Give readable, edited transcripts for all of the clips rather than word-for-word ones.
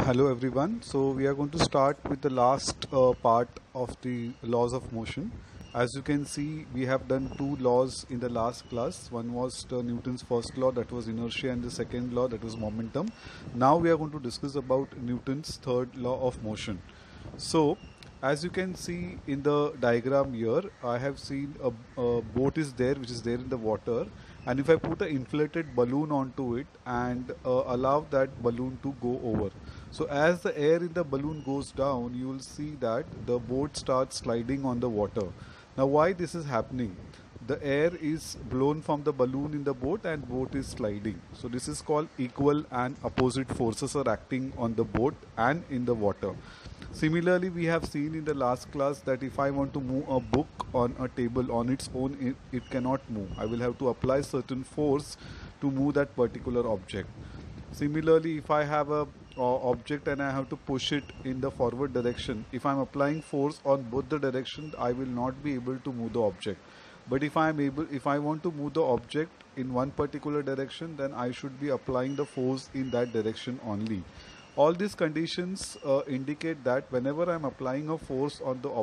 Hello everyone. So we are going to start with the last part of the laws of motion. As you can see, we have done two laws in the last class. One was Newton's first law, that was inertia, and the second law, that was momentum. Now we are going to discuss about Newton's third law of motion. So as you can see in the diagram here, I have seen a boat is there which is there in the water, and if I put an inflated balloon onto it and allow that balloon to go over, so as the air in the balloon goes down, you will see that the boat starts sliding on the water. Now why this is happening? The air is blown from the balloon in the boat and boat is sliding. So this is called equal and opposite forces are acting on the boat and in the water. Similarly, we have seen in the last class that if I want to move a book on a table on its own, it cannot move. I will have to apply certain force to move that particular object. Similarly, if I have a object and I have to push it in the forward direction, if I am applying force on both the directions, I will not be able to move the object. But if I want to move the object in one particular direction, then I should be applying the force in that direction only. All these conditions indicate that whenever I am applying a force on the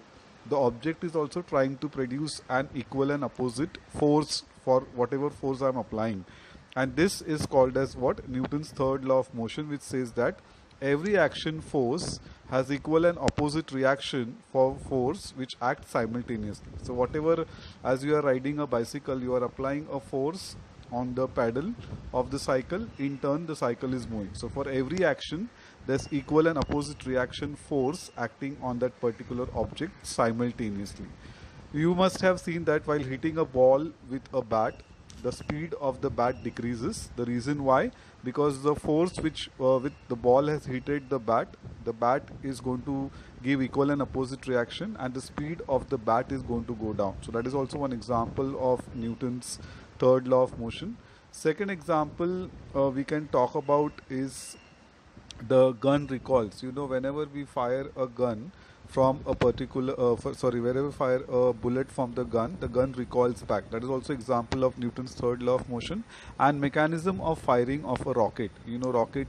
object is also trying to produce an equal and opposite force for whatever force I am applying. And this is called as what? Newton's third law of motion, which says that every action force has equal and opposite reaction for force which act simultaneously. So whatever, as you are riding a bicycle, you are applying a force on the pedal of the cycle, in turn the cycle is moving. So for every action, there's equal and opposite reaction force acting on that particular object simultaneously. You must have seen that while hitting a ball with a bat, the speed of the bat decreases. The reason why? Because the force which with the ball has hit the bat is going to give equal and opposite reaction, and the speed of the bat is going to go down. So that is also one example of Newton's third law of motion. Second example we can talk about is the gun recoils. You know, whenever we fire a gun from a particular whenever we fire a bullet from the gun recoils back. That is also example of Newton's third law of motion. And mechanism of firing of a rocket. You know, rocket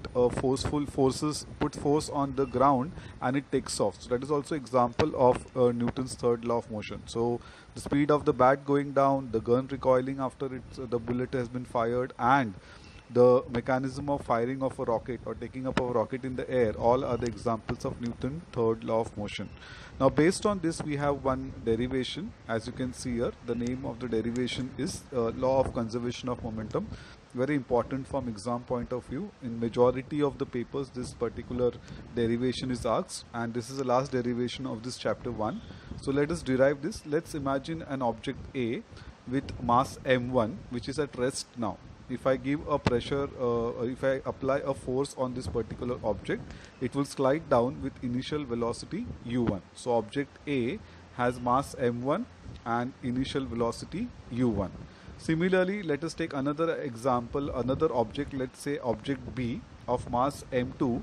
put force on the ground and it takes off. So that is also example of Newton's third law of motion. So the speed of the bat going down, the gun recoiling after the bullet has been fired, and the mechanism of firing of a rocket or taking up a rocket in the air, all are the examples of Newton's third law of motion. Now based on this, we have one derivation. As you can see here, the name of the derivation is law of conservation of momentum. Very important from exam point of view. In majority of the papers, this particular derivation is asked, and this is the last derivation of this chapter 1. So let us derive this. Let's imagine an object A with mass m1 which is at rest now. If I give a pressure, if I apply a force on this particular object, it will slide down with initial velocity u1. So object A has mass m1 and initial velocity u1. Similarly, let us take another example, another object, let's say object B of mass m2.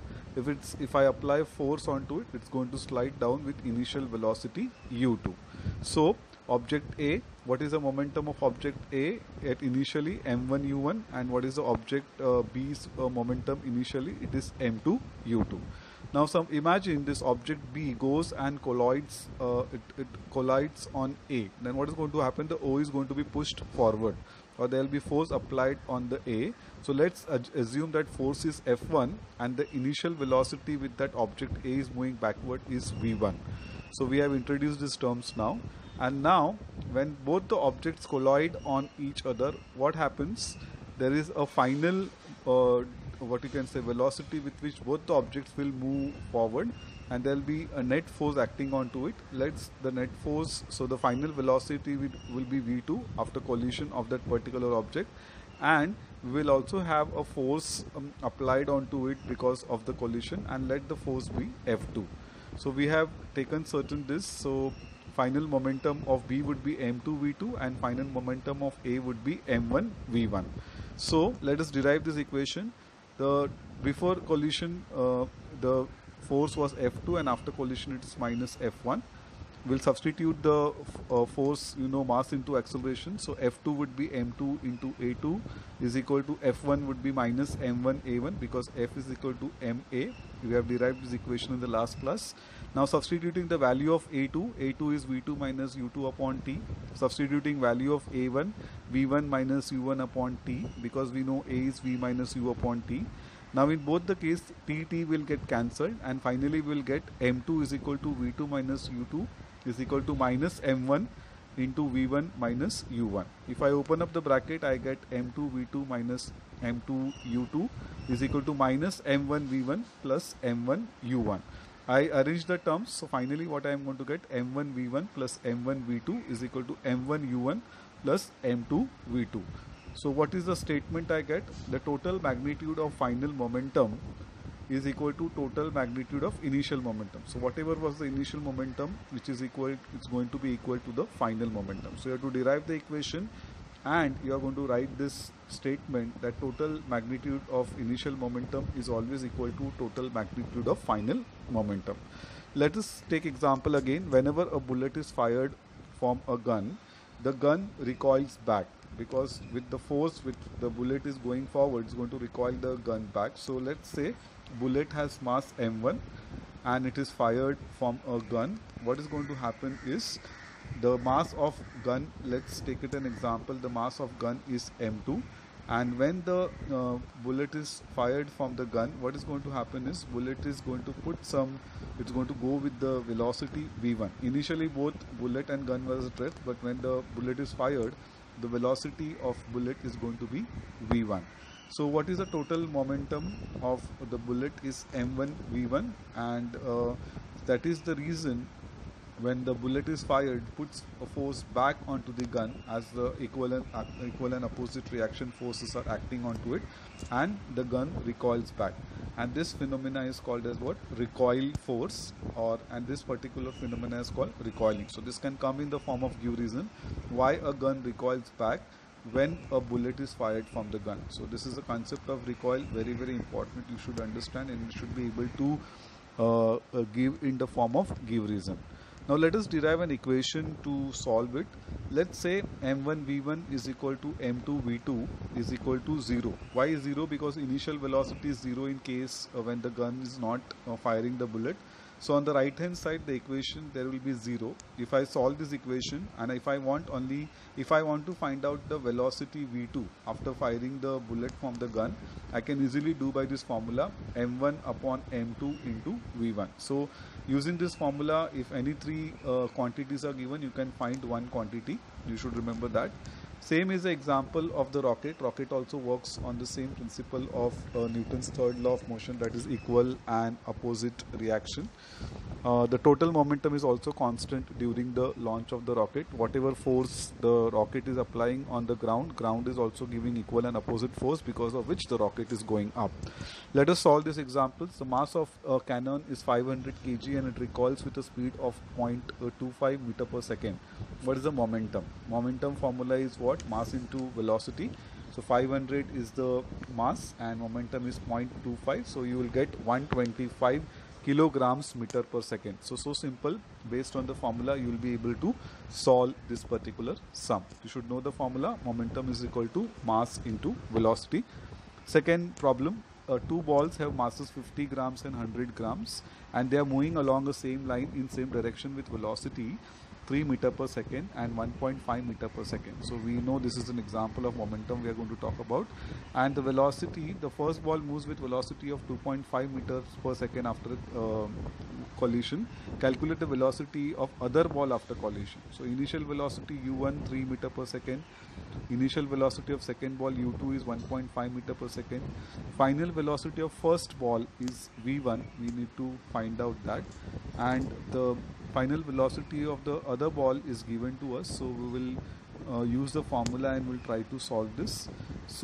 If I apply force onto it, it's going to slide down with initial velocity u2. So object A, what is the momentum of object A at initially m1 u1, and what is the object B's momentum initially? It is m2 u2. Now imagine this object B goes and collides, it collides on A. Then what is going to happen? The O is going to be pushed forward, or there will be force applied on the A. So let's assume that force is F1 and the initial velocity with that object A is moving backward is V1. So we have introduced these terms now. And now when both the objects collide on each other, what happens? There is a final what you can say velocity with which both the objects will move forward, and there will be a net force acting onto it. The net force, so the final velocity will be V2 after collision of that particular object, and we will also have a force applied onto it because of the collision, and let the force be F2. So we have taken certain this. So final momentum of B would be m2 v2 and final momentum of A would be m1 v1. So let us derive this equation. Before collision the force was F2, and after collision it is minus F1. we'll substitute the force, mass into acceleration. So F2 would be m2 into a2 is equal to F1 would be minus m1 a1, because F is equal to ma. We have derived this equation in the last class. Now substituting the value of a2 is v2 minus u2 upon t. Substituting value of a1, v1 minus u1 upon t, because we know a is v minus u upon t. Now in both the case, t will get cancelled, and finally we will get m2 is equal to v2 minus u2 is equal to minus m1 into v1 minus u1. If I open up the bracket, I get m2 v2 minus m2 u2 is equal to minus m1 v1 plus m1 u1. I arrange the terms, so finally what I am going to get, m1 v1 plus m1 v2 is equal to m1 u1 plus m2 v2. So what is the statement I get? The total magnitude of final momentum is equal to total magnitude of initial momentum. So whatever was the initial momentum, which is equal, it's going to be equal to the final momentum. So you have to derive the equation, and you are going to write this statement that total magnitude of initial momentum is always equal to total magnitude of final momentum. Let us take example again. Whenever a bullet is fired from a gun, the gun recoils back, because with the force which the bullet is going forward, it's going to recoil the gun back. So let's say bullet has mass m1 and it is fired from a gun. What is going to happen is the mass of gun, let's take it an example, the mass of gun is m2, and when the bullet is fired from the gun, what is going to happen is bullet is going to put some, it's going to go with the velocity v1. Initially both bullet and gun was at rest, but when the bullet is fired, the velocity of bullet is going to be v1. So what is the total momentum of the bullet is m1 v1, and that is the reason when the bullet is fired, puts a force back onto the gun, as the equal and opposite reaction forces are acting onto it, and the gun recoils back. And this phenomena is called as what? Recoil force, and this particular phenomena is called recoiling. So this can come in the form of give reason why a gun recoils back when a bullet is fired from the gun. So this is the concept of recoil, very very important. You should understand, and you should be able to give in the form of give reason. Now let us derive an equation to solve it. Let's say m1 v1 is equal to m2 v2 is equal to 0. Why is 0? Because initial velocity is 0 in case when the gun is not firing the bullet. So on the right hand side, the equation, there will be 0. If I solve this equation, and if I want to find out the velocity v2 after firing the bullet from the gun, I can easily do by this formula, m1 upon m2 into v1. So using this formula, if any three quantities are given, you can find one quantity. You should remember that. Same is the example of the rocket. Rocket also works on the same principle of Newton's third law of motion, that is equal and opposite reaction. The total momentum is also constant during the launch of the rocket. Whatever force the rocket is applying on the ground is also giving equal and opposite force, because of which the rocket is going up. Let us solve this example. The mass of a cannon is 500 kg and it recoils with a speed of 0.25 meter per second. What is the momentum? Momentum formula is what? Mass into velocity. So 500 is the mass and momentum is 0.25. So you will get 125 kilograms meter per second. So simple. Based on the formula, you will be able to solve this particular sum. You should know the formula. Momentum is equal to mass into velocity. Second problem. Two balls have masses 50 grams and 100 grams, and they are moving along the same line in same direction with velocity 3 meter per second and 1.5 meter per second. So we know this is an example of momentum we are going to talk about. And the velocity, the first ball moves with velocity of 2.5 meters per second after collision. Calculate the velocity of other ball after collision. So initial velocity u1 3 meter per second. Initial velocity of second ball u2 is 1.5 meter per second. Final velocity of first ball is v1. We need to find out that. And the final velocity of the other ball is given to us. So we will use the formula and we'll try to solve this. So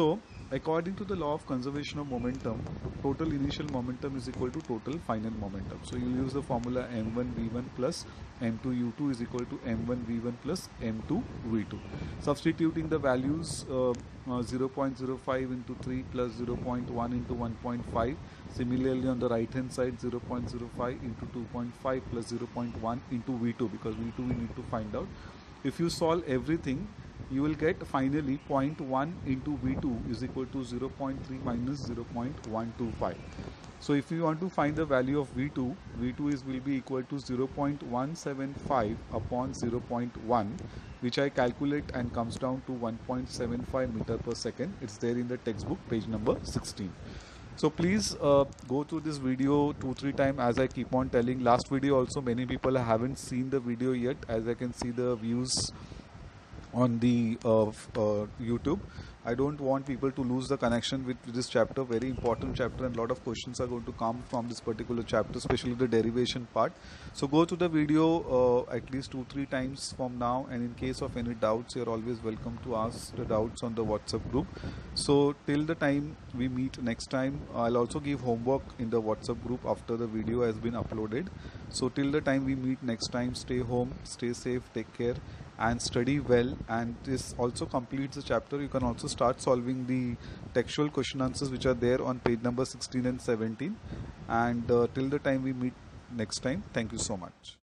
According to the law of conservation of momentum, total initial momentum is equal to total final momentum. So you'll use the formula m1v1 plus m2u2 is equal to m1v1 plus m2v2. Substituting the values 0.05 into 3 plus 0.1 into 1.5. Similarly on the right hand side 0.05 into 2.5 plus 0.1 into v2, because v2 we need to find out. If you solve everything, you will get finally 0.1 into V2 is equal to 0.3 minus 0.125. So if you want to find the value of V2, V2 will be equal to 0.175 upon 0.1, which I calculate and comes down to 1.75 meter per second. It's there in the textbook, page number 16. So please go through this video 2-3 times, as I keep on telling. Last video also many people haven't seen the video yet, as I can see the views on the YouTube. I don't want people to lose the connection with this chapter, very important chapter, and a lot of questions are going to come from this particular chapter, especially the derivation part. So go to the video at least 2-3 times from now, and in case of any doubts, you're always welcome to ask the doubts on the WhatsApp group. So till the time we meet next time, I'll also give homework in the WhatsApp group after the video has been uploaded. So till the time we meet next time, stay home, stay safe, take care, and study well. And this also completes the chapter. You can also start solving the textual question answers which are there on page number 16 and 17. And till the time we meet next time, thank you so much.